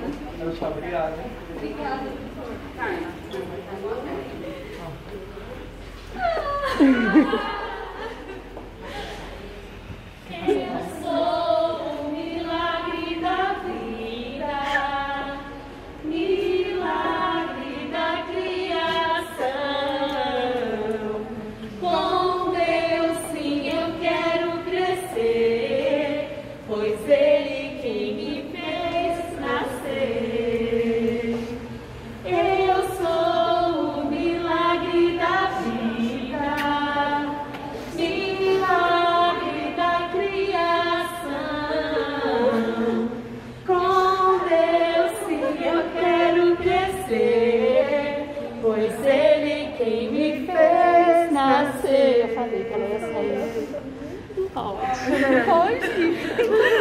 Tchau, obrigado. Obrigada. Eu sou o milagre da vida, milagre da criação. Com Deus sim eu quero crescer, pois Ele quem me fez nascer. Eu sou o milagre da vida, milagre da criação. Com Deus sim eu quero crescer, pois Ele quem me fez nascer. Eu falei que ela ia sair. Pode. Pode.